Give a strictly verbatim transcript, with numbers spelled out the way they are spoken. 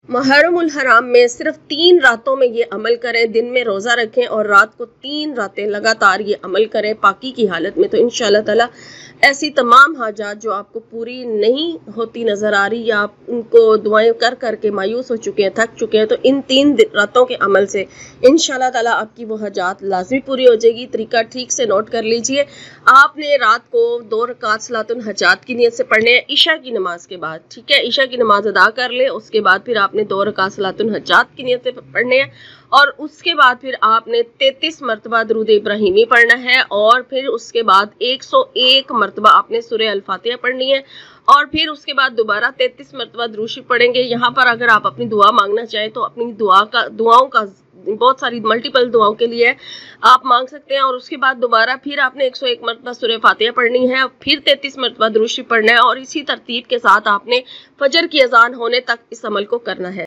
محرم الحرام میں صرف تین راتوں میں یہ عمل کریں، دن میں روزہ رکھیں اور رات کو تین راتیں لگاتار یہ عمل کریں پاکی کی حالت میں، تو انشاءاللہ تعالی ایسی تمام حاجات جو آپ کو پوری نہیں ہوتی نظر آ رہی یا آپ ان کو دعائیں کر کر کے مایوس ہو چکے ہیں، تھک چکے ہیں، تو ان تین راتوں کے عمل سے انشاءاللہ تعالی آپ کی وہ حاجات لازمی پوری ہو جائے گی۔ طریقہ ٹھیک سے نوٹ کر لیجئے۔ آپ نے رات کو دو رکعت صلاۃ الحاجات کی نیت سے پڑھنے ہیں عشاء کی نماز کے بعد، ٹھیک ہے، عشاء کی نماز ادا کر لیں، اس کے بعد پھر آپ نے دو رکعت صلاۃ الحاجات کی نیت سے پڑھنے ہیں اور اس کے بعد پھر آپ نے تینتیس مرتبہ درود ابراہیمی پڑھنا ہے اور پھر اس کے بعد ایک سو ایک مرتبہ آپ نے سورہ الفاتحہ پڑھنی ہے اور پھر اس کے بعد دوبارہ تینتیس مرتبہ درود شریف پڑھیں گے۔ یہاں پر اگر آپ اپنی دعا مانگنا چاہیں تو اپنی دعا کا دعاؤں کا بہت ساری ملٹیپل دعاؤں کے لیے آپ مانگ سکتے ہیں اور اس کے بعد دوبارہ پھر آپ نے ایک سو ایک مرتبہ سورہ فاتحہ پڑھنی ہے، پھر تینتیس مرتبہ درود شریف پڑھنا ہے اور اسی ترتیب کے ساتھ آپ نے فجر کی اذان ہونے تک اس عمل کو کرنا ہے۔